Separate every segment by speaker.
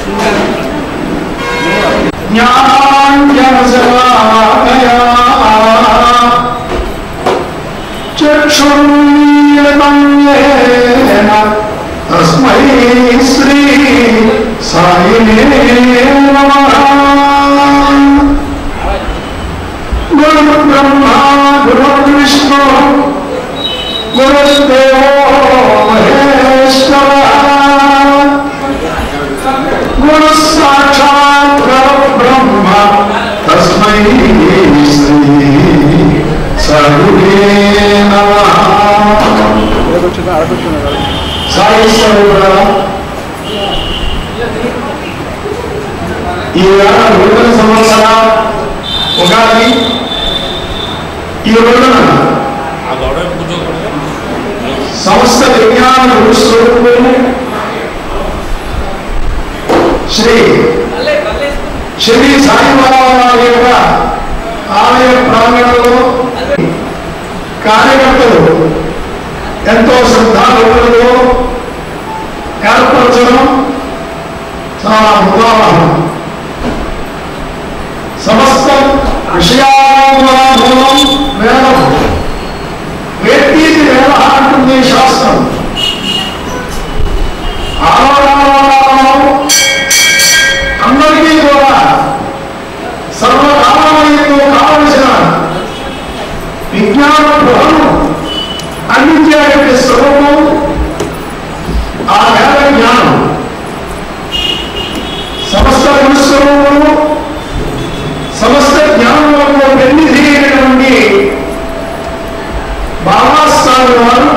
Speaker 1: तस्मै श्री साईने नमः। गुरुर्ब्रह्मा गुरुर्विष्णु गुरुर्देवो महेश्वरः गुरुः साक्षात् परब्रह्म तस्मै श्री साईने नमः। साई स्वरूप ఈ నూతన సంవత్సర ఉగాది ఈ రోజున సమస్త విజ్ఞాన గురుస్వరూపులు శ్రీ సాయిబాబా యొక్క ఆలయ ప్రాంగణంలో కార్యకర్తలు ఎంతో శ్రద్ధాభక్తులతో ఏర్పరచడం చాలా ఉదాహరణ. సమస్త విషయాలను వేదం వేదీతి వేద అంటుంది శాస్త్రం. అందరికీ కూడా సర్వకాలంలో కావలసిన విజ్ఞాన బృహను అందించేటువంటి స్వరూపం ఆ వేద జ్ఞానం. సమస్త గురుస్వరూపము సమస్త జ్ఞానంలో వెన్నిధించినటువంటి బాబాస్వామి వారు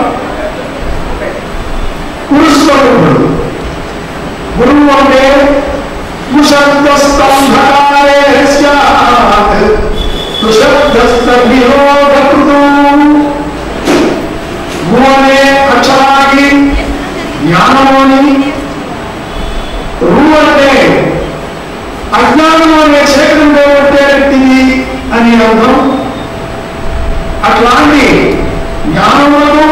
Speaker 1: గురుస్వరూపుడు. గురువు అంటే కుశబ్దస్తంభకారే స్యాత్ కుశబ్దస్తభిరోధకృతు. గు అనే అక్షరానికి జ్ఞానము అని, రు అంటే అజ్ఞానము అనే చీకటిలో వ్యక్తిని అని అర్థం. అట్లాంటి జ్ఞానములకు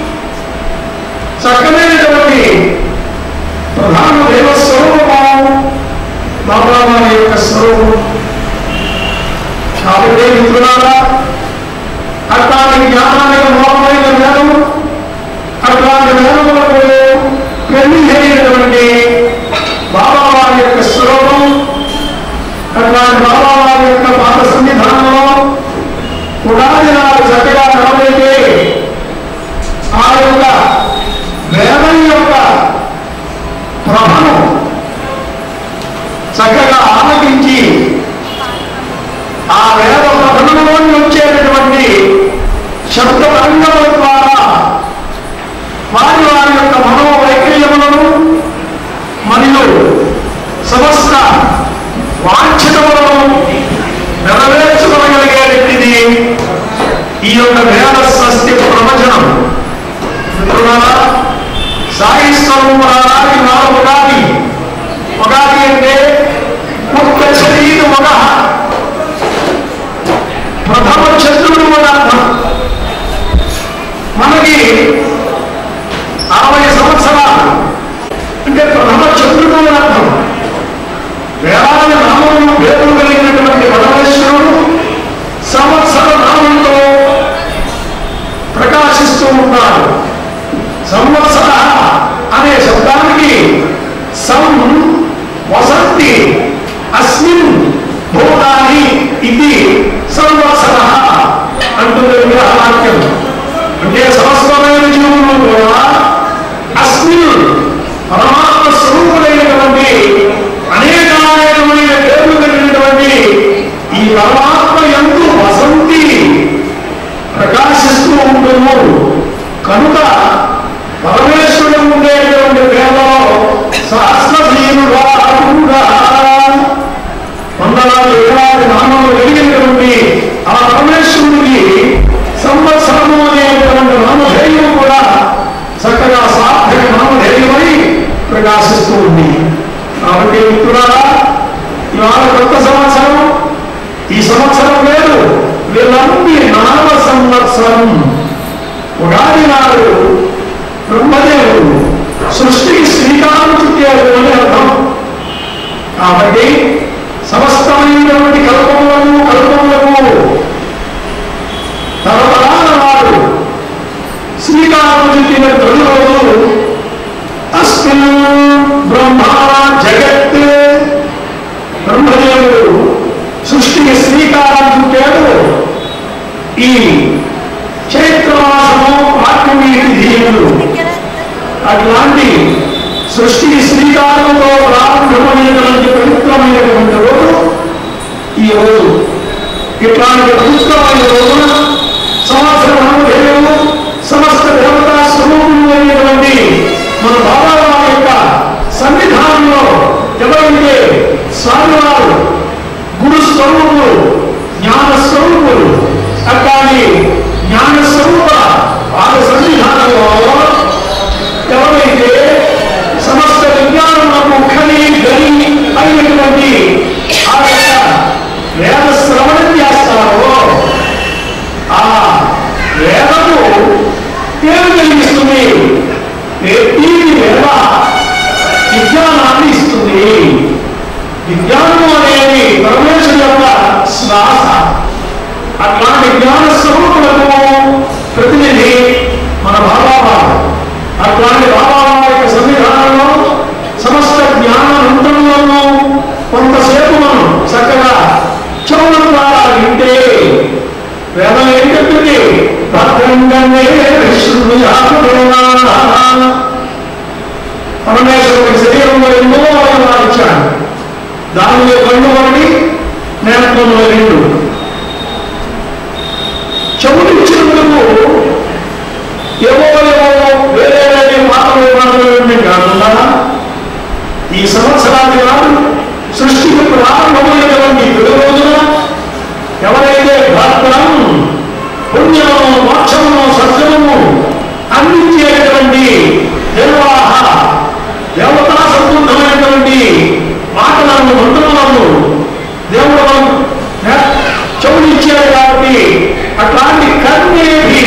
Speaker 1: చక్కనైనటువంటి ప్రధాన దేవస్వరూపం బాబా వారి యొక్క స్వరూపం. కాబట్టి మిత్రులారా, అట్లాంటి జ్ఞానానికి మూలమైన వేదము, అట్లాంటి వేదములకు పెళ్లి చేయనటువంటి బాబా వారి యొక్క స్వరూపం, అట్లాంటి బాబా వారి యొక్క పాద సన్నిధానంలో ఉగాది నాడు చక్కగా నిలబడితే ఆ యొక్క వేదం యొక్క ప్రభను చక్కగా ఆలకించి ఆ వేద ప్రభలోని వచ్చేటటువంటి శబ్ద తరంగముల ద్వారా వారి వారి యొక్క మనోవైకల్యములను మరియు సమస్త వాంఛితములను నెరవేర్చుకోగలిగేటువంటిది ఈ యొక్క వేద స్వస్తి ప్రవచనం. మిత్రులారా, సాయి స్వరూపానికి నాలుగు ఉగాది. ఉగాది అంటే ముఖ్య శరీరు మగ ప్రథమ చంద్రుడు అని అర్థం. మనకి 60 సంవత్సరాలు అంటే ప్రథమ చంద్రుడు అని అర్థం. వేలాది నామములు పేర్లు కలిగినటువంటి పరమేశ్వరుడు సంవత్సర నామంతో ప్రకాశిస్తూ ఉంటాడు. సంవత్సర అనే శబ్దానికి సం వసంతి అస్మిన్ భూతాని ఇది సంవత్సర అంటుంది విగ్రహవాక్యం. అంటే సమస్తమైన జీవులు కూడా అస్మిన్ పరమాత్మ స్వరూపులైనటువంటి అనేకమైన పేర్లు కలిగినటువంటి ఈ పరమాత్మ యందు వసంతి ప్రకాశిస్తూ ఉంటున్నాము. కనుక పరమేశ్వరుడు ఉండేటువంటి పేరులో సహస్రశీలుగా వందలాది వేలాది నామములు కలిగినటువంటి ఆ పరమేశ్వరుడికి సంవత్సరము అనేటువంటి నామధేయం కూడా చక్కగా సార్థక నామధేయమై ప్రకాశిస్తూ ఉంది. కాబట్టి మిత్రులారా, ఇవాళ కొత్త సంవత్సరం. ఈ సంవత్సరం లేదు, వీళ్ళందరి నామ సంవత్సరం. ఉగాది నాడు బ్రహ్మదేవుడు సృష్టికి శ్రీకారం చుట్టాడు అని అర్థం. కాబట్టి సమస్తమైనటువంటి కల్పములకు తరతరాల వారు శ్రీకారం చుట్టిన తొలి రోజు అస్మిన్ బ్రహ్మ జగత్, బ్రహ్మదేవుడు సృష్టికి శ్రీకారం చుట్టాడు. ఈ చైత్రమాసము ఆత్మీయుడి దీవులు అట్లాంటి సృష్టికి శ్రీకారంలో ప్రారంభమైనటువంటి పవిత్రమైనటువంటి రోజు ఈ రోజు. ఇట్లాంటి పవిత్రమైన రోజున సంవత్సరం సమస్త దేవతా స్వరూపులు అయినటువంటి మన బాబా యొక్క సన్నిధానంలో ఎవరైతే స్వామివారు గురు స్వరూపులు, జ్ఞాన స్వరూపులు, అట్లాంటి జ్ఞాన స్వరూప వాళ్ళ సన్నిధానంలో ఎవరైతే సమస్త విజ్ఞానములకు ఖని గని అయినటువంటి ఆ యొక్క వేద శ్రవణం చేస్తారో ఆ వేదము పేరు కలిగిస్తుంది. దీని వేద విజ్ఞానాన్ని ఇస్తుంది. విజ్ఞానము అనేది పరమేశ్వరు యొక్క శ్వాస. అట్లాంటి జ్ఞాన స్వరూపులకు ప్రతినిధి మన బాబా. అట్లాంటి బాబా యొక్క సన్నిధానంలో సమస్త జ్ఞానవంతంలోనూ కొంతసేపు మనం చక్కగా చౌనం ద్వారా వింటే వేదం ఏంటంటే పరమేశ్వరుడి శరీరంలో ఎన్నో అవయవాలు ఇచ్చాడు. దానిలో కళ్ళు ఒకటి, నేత్రంలో రెండు. చెవులు ఇచ్చినందుకు ఏవో వేరే వేరే మాటలు కాకుండా ఈ సంవత్సరానికి నాడు సృష్టికి ప్రారంభమైనటువంటి తొలి రోజున ఎవరైతే భద్రం పుణ్యము మోక్షము సత్యము అందించేటువంటి దేవతా సంబంధమైనటువంటి మాటలను మంత్రములను దేవుడు చెవులు ఇచ్చాడు. కాబట్టి అట్లాంటి కర్మేభి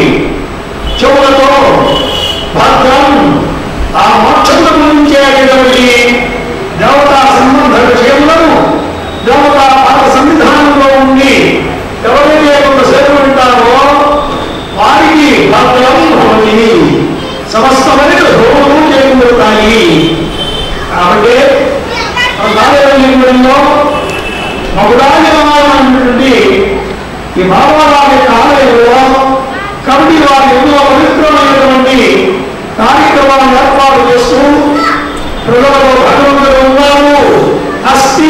Speaker 1: చెవులతో భద్రం ఆ మోక్షముల గురించేటువంటి దేవతా సంబంధ విషయములను దేవతా పాద సన్నిధానంలో ఉండి ఎవరైతే కొంతసేపు ఉంటారో వారికి భద్రం భవతి, సమస్తమైన భోగము చేకూరుతాయి. కాబట్టి కార్యక్రమంలో మగుడాజనమైనటువంటి ఈ బాబావారి ఆలయంలో కమిటీ వారు ఎన్నో పవిత్రమైనటువంటి కార్యక్రమాలను ఏర్పాటు చేస్తూ ప్రజలలో భగవంతుడు ఉన్నారు, అస్థి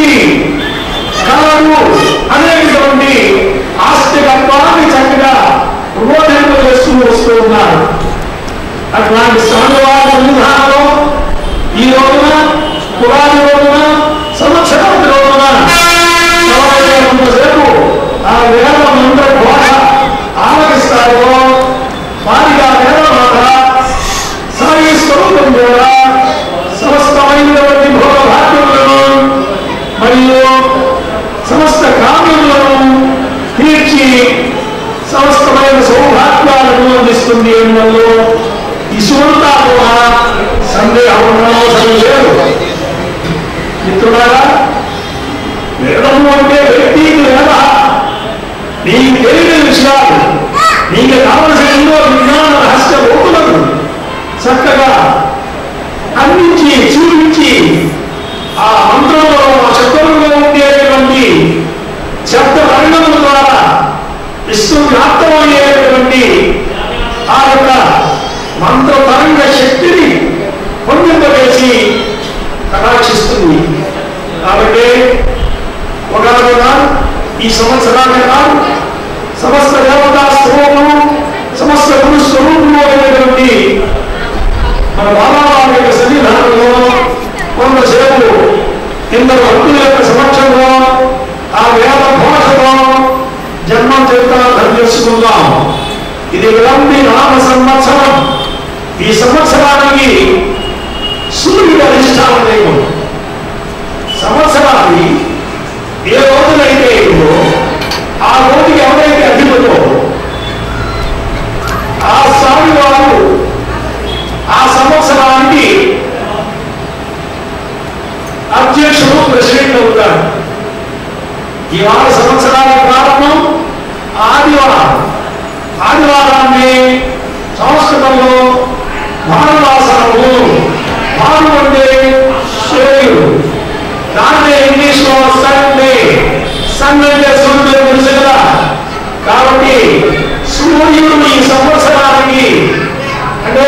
Speaker 1: కళలు అనేటువంటి ఆస్తికత్వాన్ని చక్కగా రోధింపు చేస్తూ వస్తూ ఉన్నారు. అట్లాంటి స్వామివారి సన్నిధానంలో ఈ రోజున పురాణి రోజున సంవత్సరం రోజున ఎవరైతే కొంతసేపు ఆ వేద మంత్ర ఘోష ఆలకిస్తారో వారికి ఆ వేద మాట సాయి స్వరూపం ద్వారా సమస్తమైనటువంటి భోగ భాగ్యములను మరియు సమస్త కామ్యములను తీర్చి సమస్తమైన సౌభాగ్యాలను అందిస్తుంది. అందులో ఇసుమంతా కూడా సందేహం లేదు. మిత్రులారా, వేదము అంటే వ్యక్తికి వేద నీకు తెలియని విషయాలు, నీకు కావలసిన ఎన్నో విజ్ఞాన రహస్య లోకులను చక్కగా అందించి చూపించి ఆ మంత్రంలో శబ్దంలో ఉండేటువంటి శబ్ద వర్ణముల ద్వారా విశ్వవ్యాప్తమయ్యేటువంటి ఆ యొక్క మంత్ర తరంగ శక్తిని పొందింపజేసి కటాక్షిస్తుంది. కాబట్టి ఒకవేళ ఈ సంవత్సరాన్ని కాదు సమస్త దేవతా స్వరూపము సమస్త గురు స్వరూపము అయినటువంటి మన బాబావారి యొక్క సన్నిధానంలో కొంతసేపు ఇందరు భక్తుల యొక్క సమక్షంలో ఆ వేద భాషలో జన్మం చరిత్రార్థం చేసుకుందాం. ఇది విలంబి నామ సంవత్సరం. ఈ సంవత్సరానికి సూర్యుడు అధిష్టాన దైవం. సంవత్సరాన్ని ఏ రోజులైతే ఆ రోజుకి ఎవరైతే అధిపతో ఆ స్వామి వారు ఆ సంవత్సరానికి అధ్యక్షుడు ఇవాళ సంవత్సరానికి ప్రారంభం ఆదివారం. ఆదివారాన్ని సంస్కృతంలో భానువాసనము, భాను అంటే సూర్యుడు, దాన్ని ఇంగ్లీష్లో సండే. సన్ అంటే సూర్యుడు తెలుసు కదా. కాబట్టి సూర్యుడు ఈ సంవత్సరానికి అంటే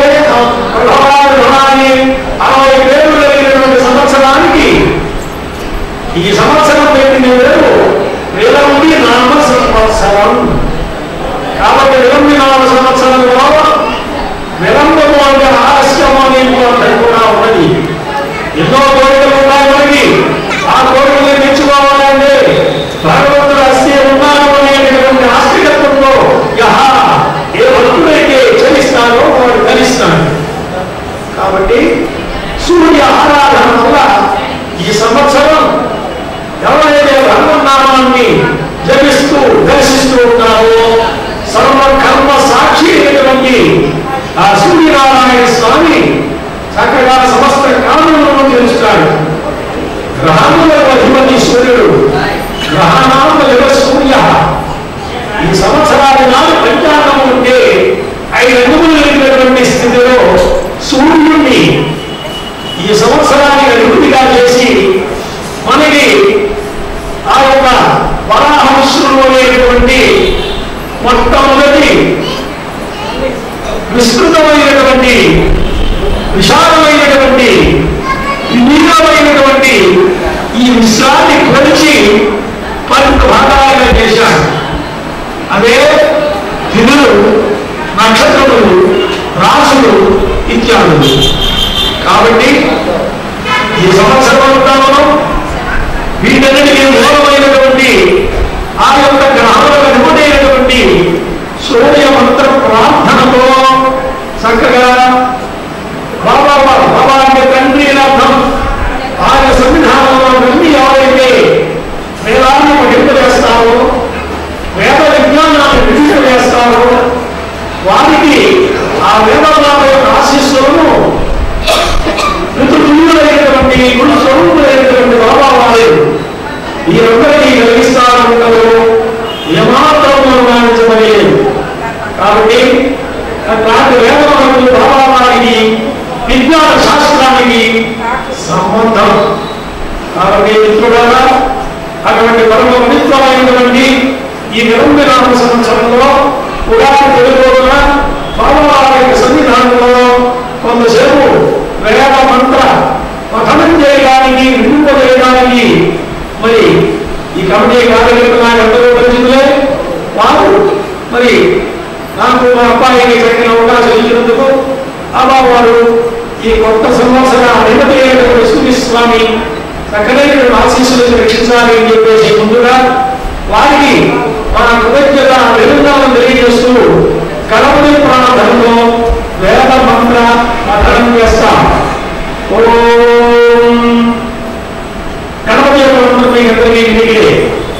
Speaker 1: 60 పేర్లు కలిగినటువంటి సంవత్సరానికి ఈ సంవత్సరం పెట్టిన పేరు విలంబి నామ సంవత్సరం. కాబట్టి విలంబి నామ సంవత్సరంలో విలంబము అంటే ఆలస్యము అనే అర్థం కూడా ఉన్నది. ఎన్నో కోరికలు ఉన్నాయి మనకి. ఆ కోరికలు తెచ్చుకోవాలంటే భగవంతుడు అస్తి ఉన్నాను అనేటువంటి ఆస్తికత్వంలో ఏ భక్తుడైతే చలిస్తాడో వాడు కలిస్తాడు. కాబట్టి సూర్య ఆరాధన వల్ల ఈ సంవత్సరం ఎవరైతే భగవన్నామాన్ని జపిస్తూ దర్శిస్తూ ఉంటారో సర్వకర్మ సాక్షి అయినటువంటి ఆ సూర్యనారాయణ స్వామి చక్కగా సమస్త కారణములను తెలుస్తాడు. గ్రహములకు అధిపతి సూర్యుడు, గ్రహణాముల సూర్య. ఈ సంవత్సరాది నాడు పంచాంగం ఉంటే 5 అడుగులు కలిగినటువంటి స్థితిలో సూర్యుడిని ఈ సంవత్సరానికి అధిపతిగా చేసి మనకి ఆ యొక్క వరాహంశులు అనేటువంటి మొట్టమొదటి విస్తృతమైనటువంటి విశాలమైనటువంటి వినీతమైనటువంటి ఈ విశ్రాన్ని కొలిచి 12 భాగాలుగా చేశాడు. అదే దినులు, నక్షత్రములు, రాసులు ఇత్యాదులు. కాబట్టి ఈ సంవత్సరంలో వీటన్నిటికీ మూలమైనటువంటి ఆ యొక్క గ్రహాలకు అధిపతైనటువంటి సూర్య మంత్ర ప్రార్థనతో చక్కగా బాబా అంటే తండ్రి అర్థం. ఆయన సంవిధానంలో తండ్రి ఎవరైతే వేదాన్ని పఠింపజేస్తారో, వేద విజ్ఞానాన్ని విధింపజేస్తారో వారికి ఆ వేదాల యొక్క ఆశీస్సులను ఋతువులైనటువంటి గురు స్వరూపులైనటువంటి బాబా వారు ఈ అందరికీ కలిగిస్తారో ఏమాత్రం అనుమానించబడలేదు. కాబట్టి అట్లాంటి వేదములకు బాబా వారికి విజ్ఞాన శాస్త్రానికి సంబంధం. కాబట్టి మిత్రులారా, అటువంటి పరమ పవిత్రమైనటువంటి ఈ విలంబి నామ సంవత్సరంలో ఉగాది తెలుగున బాబా వారి యొక్క సన్నిధానంలో కొంతసేపు వేద మంత్ర పఠనం చేయడానికి, వినిపింపజేయడానికి మరి ఈ కమిటీ కార్యకర్తలు ఎంతలో పరిచిందే వారు మరి నాకు మా అబ్బాయికి చక్కని అవకాశం ఇచ్చినందుకు బాబావారు ఈ కొత్త సంవత్సర అధిపతి అయినటువంటి సూర్యస్వామి చక్కనైన ఆశీస్సులను రక్షించాలి అని చెప్పేసి ముందుగా వారికి మన కృతజ్ఞత అభినందనలు తెలియజేస్తూ గణపతి ప్రార్థనలో వేద మంత్ర పఠనం చేస్తాం. ఓం గణపతి యొక్క మంత్రం మీకు అందరికీ మిగిలే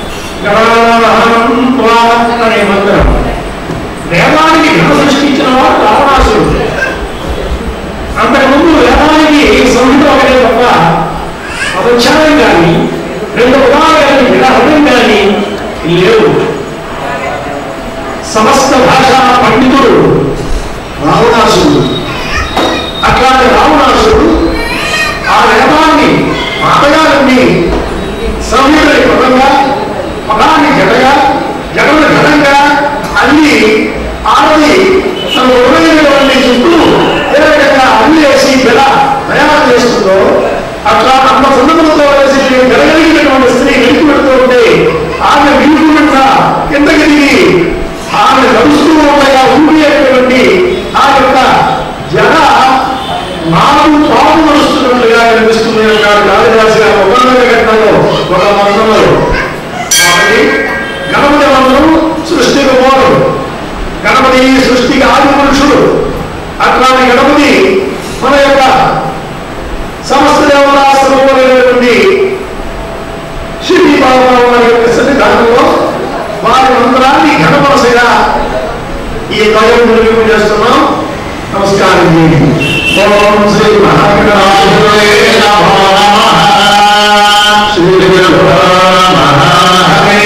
Speaker 1: అనే మంత్రం. వేదానికి ఘన సృష్టించిన వాడు రావణాసుడు. అంతకుముందు వేదానికి సంహిత ఒకటే తప్ప అపధ్యాయం కానీ 2 ఉదాహరణ కానీ విధానం కానీ లేవు. సమస్త భాషా పండితుడు రావణాసుడు. అట్లాంటి రావణాసుడు ఆ వేదాన్ని మాటగాన్ని సంహితని పదంగా, పదాన్ని జడగా, జగను ఘనంగా అన్ని ఆడది తన ఉదయమైనటువంటి చుట్టూ ఏ విధంగా అన్ని వేసి గల తయారు చేస్తుందో అట్లా అమ్మ సందర్భంతో వేసి గెలగలిగినటువంటి స్త్రీ వెలికి పెడుతూ ఉంటే ఆమె విలుకుండా కిందకి దిగి ఆమె నడుస్తూ ఉండగా ఉండినటువంటి ఆ యొక్క జడ 4 పాలు నడుస్తున్నట్లుగా కనిపిస్తుంది అన్నాడు కాళిదాసు గారు ఒక ఘటనలో ఒక మంత్రంలో. కాబట్టి గణపతి మంత్రం సృష్టికి మూలం, గణపతి సృష్టికి ఆది పురుషుడు. అట్లాంటి గణపతి మన యొక్క సమస్త దేవతాశ్రమైనటువంటి శ్రీ బాబా వారి యొక్క సన్నిధానంలో వారి మంత్రాన్ని ఘనమనసగా ఈ కార్యం నిర్వహణ చేస్తున్నాం. నమస్కారం. ఓం శ్రీ మహాగణాధిపతయే నమః. శ్రీ గురుభ్యో నమః.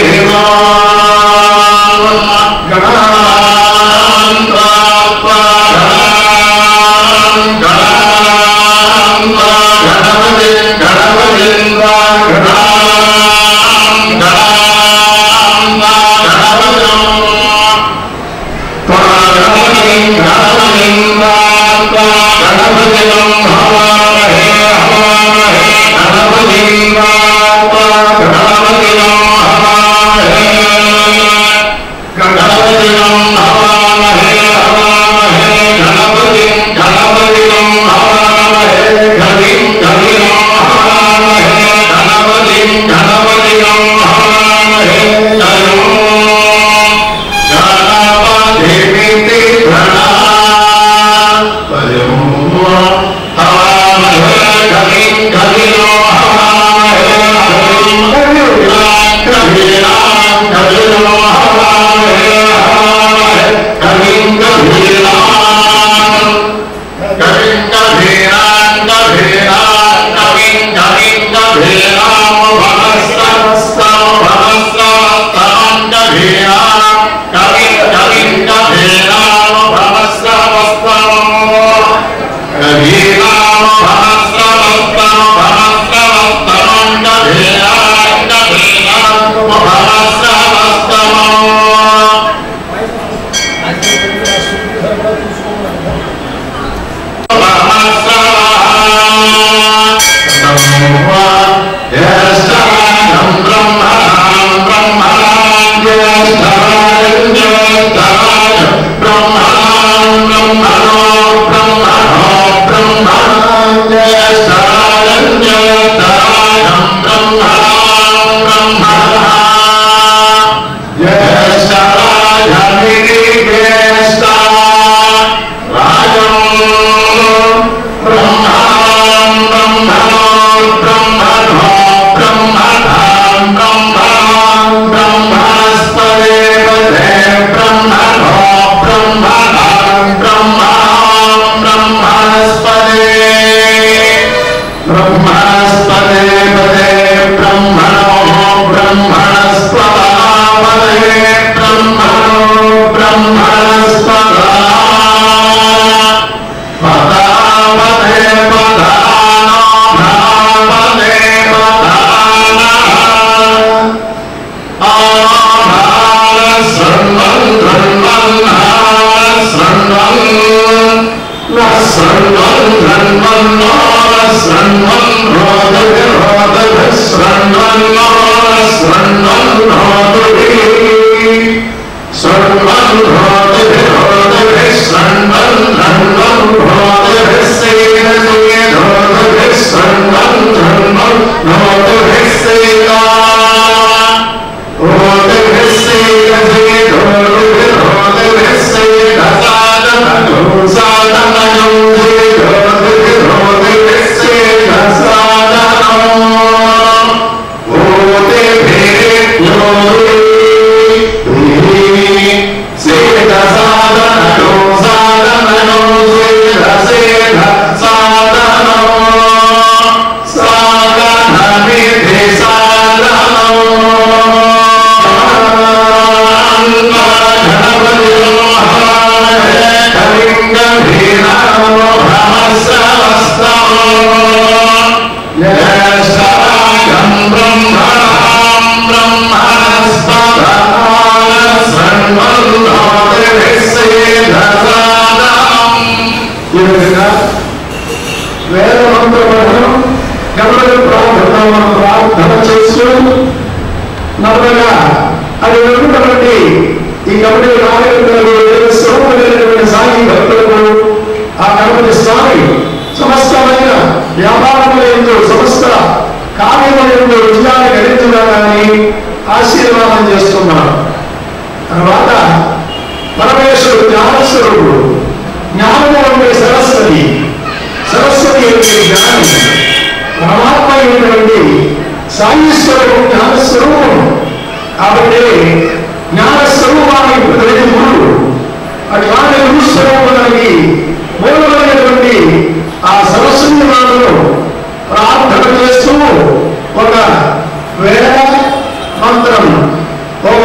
Speaker 1: ఒక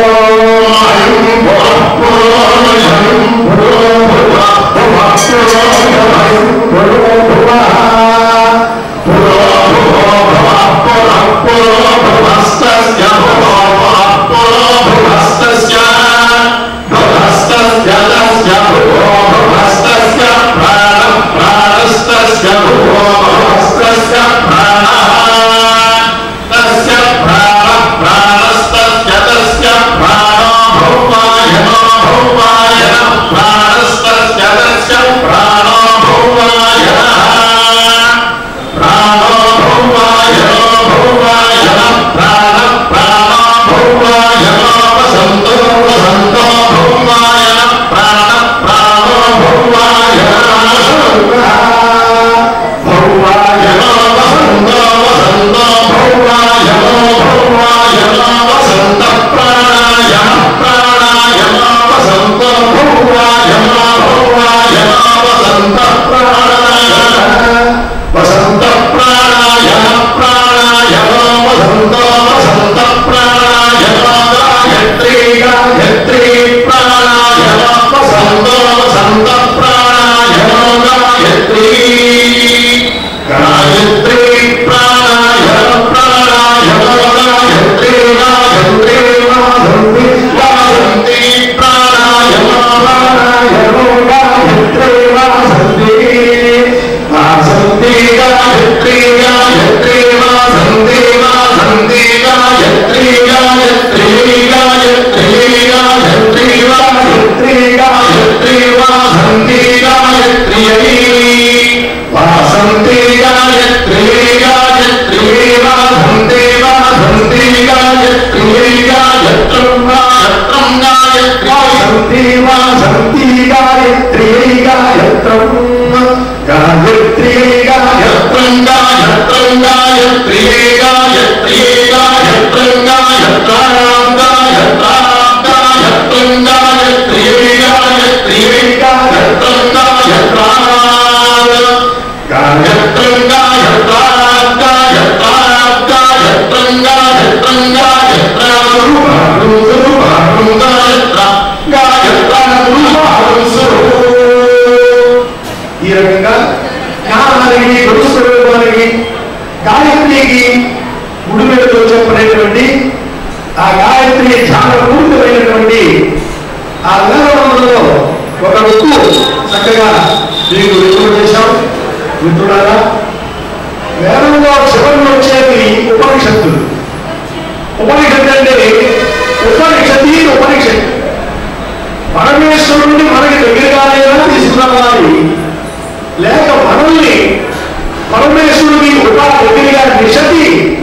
Speaker 1: ఈ రకంగా జ్ఞానానికి గురుస్వరూపానికి గాయత్రికి గుడిమెడతో చెప్పినటువంటి ఆ గాయత్రి చాలా పూర్తమైనటువంటి ఆ వేదంలో ఒక వ్యక్తి చక్కగా మీకు విడుదల చేశాం. మిత్రులారా, వేదంలో చివరిలో వచ్చేది ఉపనిషత్తులు. ఉపనిషత్తు అంటే ఉపనిషత్తు పరమేశ్వరుడిని మనకి దగ్గరగానైనా తీసుకురావాలి, లేక మనల్ని పరమేశ్వరుడికి ఒక దగ్గరగా నిషతి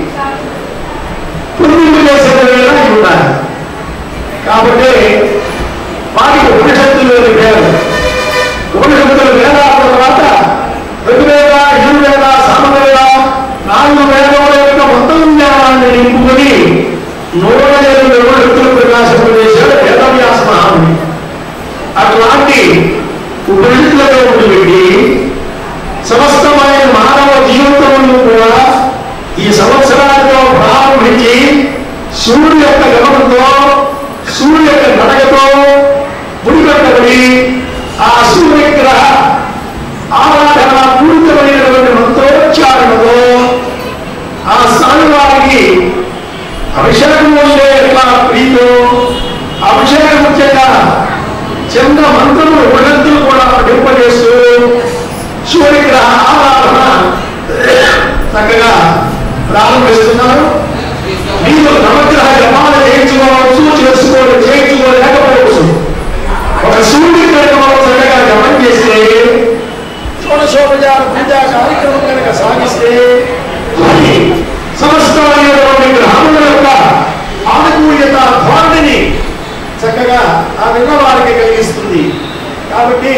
Speaker 1: పుణ్యం చేసేదైనా ఉండాలి. కాబట్టి వాటికి ఉపనిషత్తులు పేరు. ఉపనిషత్తులు వేదాల తర్వాత ఋగ్వేద, యజుర్వేద, సామవేద 4 వేదాల యొక్క మొత్తం జ్ఞానాన్ని నింపుకొని 107 ఉపనిషత్తులు ప్రకాశింపజేశాడు వేదవ్యాస మహాముని. అట్లాంటి ఉపనిషత్తులతో ఉండి సమస్తమైన మానవ జీవితంలో కూడా ఈ సంవత్సరాలతో ప్రారంభించి సూర్యుడు యొక్క గమనంతో, సూర్యుడు యొక్క నడకతో ముడిపెట్టబడి ఆ సూర్యగ్రహ ఆరాధన పూరితమైనటువంటి మంత్రోచ్చారణతో ఆ స్వామివారికి అభిషేకం ఉండే ఎట్లా ప్రీతో అభిషేకం ముఖ్యంగా చిన్న మంత్రము ఉపనిషత్తులు కూడా పఠింపజేస్తూ సూర్యగ్రహ ఆరాధన చక్కగా ప్రారంభిస్తున్నారు. మీరు నవగ్రహ జపాలు చేయించుకోలేకపోవచ్చు. ఒక సూర్యగ్రహం చక్కగా జపం చేస్తే, షోడశోపచార పూజా కార్యక్రమం కనుక సాగిస్తే అది సమస్తమైనటువంటి గ్రహముల యొక్క ఆనుకూల్యత ధోరణిని చక్కగా ఆ విన్నవారికి కలిగిస్తుంది. కాబట్టి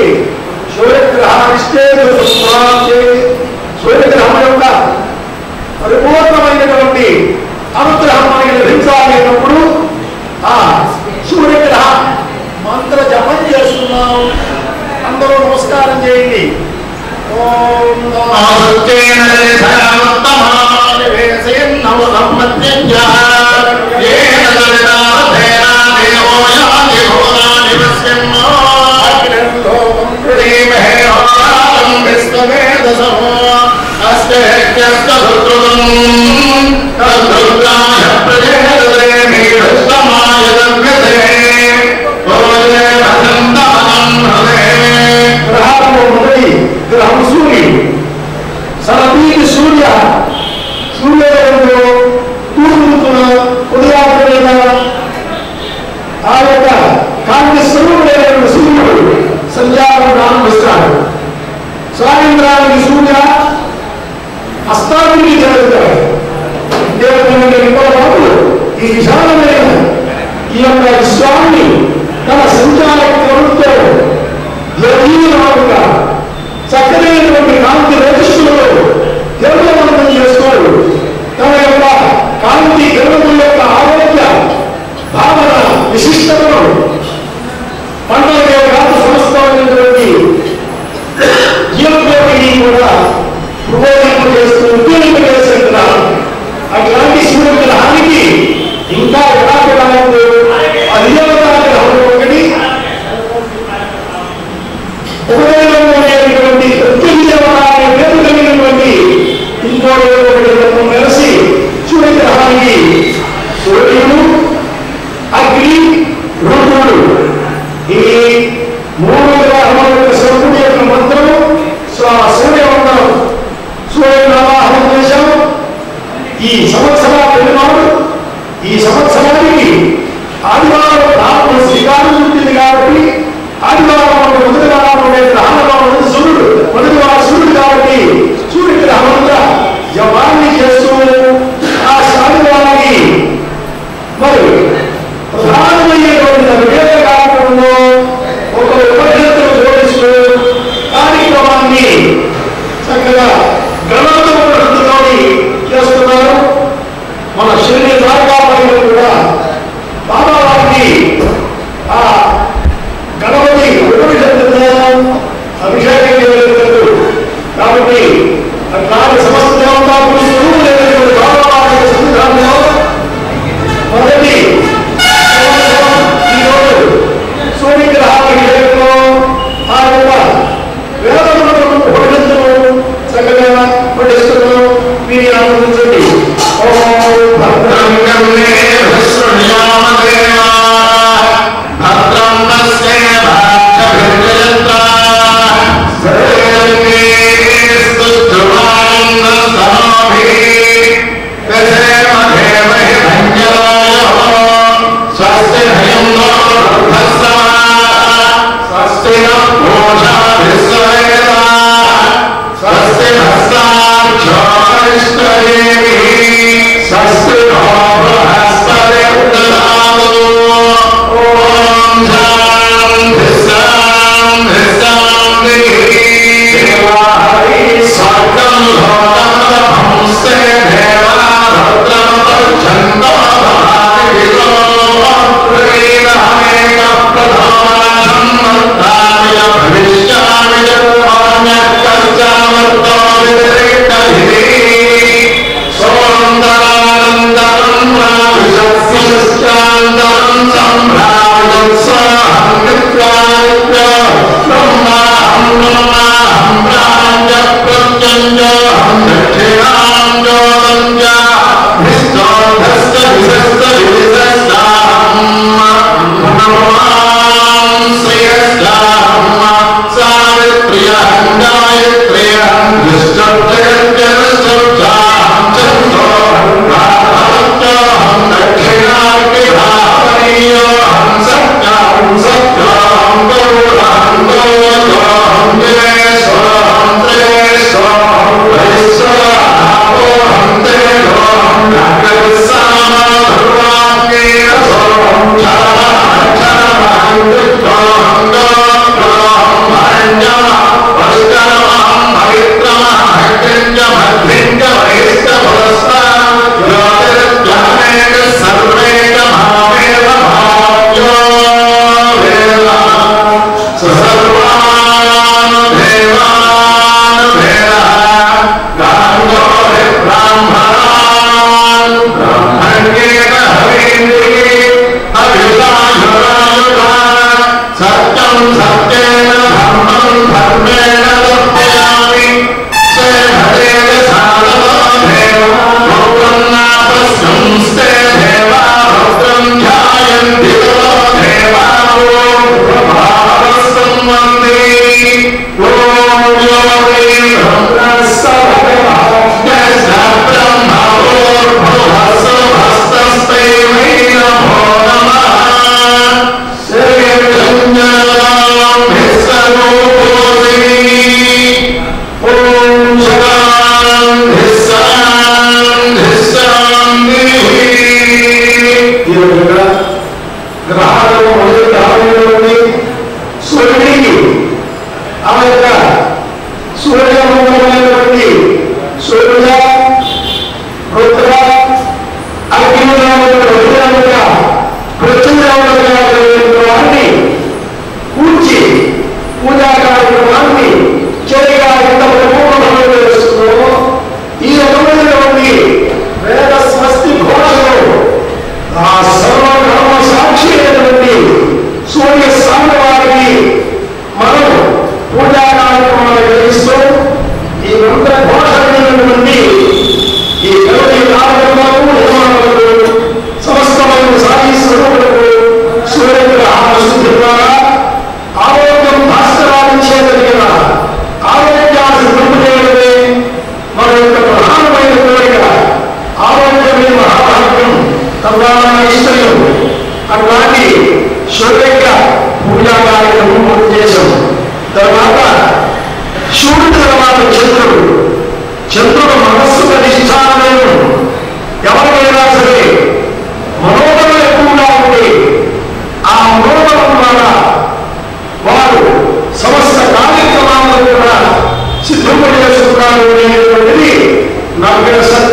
Speaker 1: సూర్యగ్రహం యొక్క పరిపూర్ణమైనటువంటి అనుగ్రహం మనకి లభించాలన్నప్పుడు ఆ సూర్యగ్రహ మంత్ర జపం చేస్తున్నాం. అందరూ నమస్కారం చేయండి. ఓం గ్రహం సూర్యుడు సరదీకి సూర్యోదయంలో తూర్పున ఉదయాపరేత ఆ యొక్క కాంతి స్వరూపుడైన సూర్యుడు సంచారం ప్రారంభిస్తాడు. సాయంత్రానికి సూర్య అస్తానికి జరుగుతాడు. ఈ విశాలమైన ఈ యొక్క విశ్వాన్ని తన సంచార క్రమంతో యథీనముగా చక్కనైనటువంటి కాంతి రేతులలో కిరణవంతం చేసుకోడు. తన యొక్క కాంతి కిరణముల యొక్క ఆరోగ్య భావన విశిష్టతను పంటలకే కాదు సమస్తమైనటువంటి జీవకోటిని కూడా ప్రబోధింపజేస్తూ ఉద్యోగింపజేసే గ్రహం. అట్లాంటి సూర్యగ్రహానికి ఇంకా విడాకుడు అధిదేవతా గ్రహం ఒకటి, ఉదయంలో ఉండేటువంటి ప్రత్యేకమైన పేరు కలిగినటువంటి ఇంకో ఒకటి కలిసి సూర్యగ్రహానికి సూర్యుడు, అగ్ని, రుద్రుడు ఈ 3 గ్రహముల యొక్క సూర్యుడి యొక్క మంత్రం సూర్యవందనం సూర్యనామాహం చేశాం. ఈ సంవత్సరాలు ఈ సంవత్సరానికి ఆదివారం ప్రారంభం శ్రీకారం ఉంటుంది కాబట్టి ఆదివారం మొదటి వారం ఉండే గ్రహాలలో మొదటి వారం సూర్యుడు కాబట్టి సూర్యగ్రహం అంతా జపాన్ని చేస్తూ ఆ ఆదివారానికి మరి ప్రధానమైనటువంటి వివేక కార్యక్రమంలో ఒక ఉపనిషత్తును జోడిస్తూ కార్యక్రమాన్ని చక్కగా విని ఆనందించండి. ఓం భద్రం కర్ణే భద్రం పశ్యే భాగ్యభిర్యత్రా
Speaker 2: Navagraha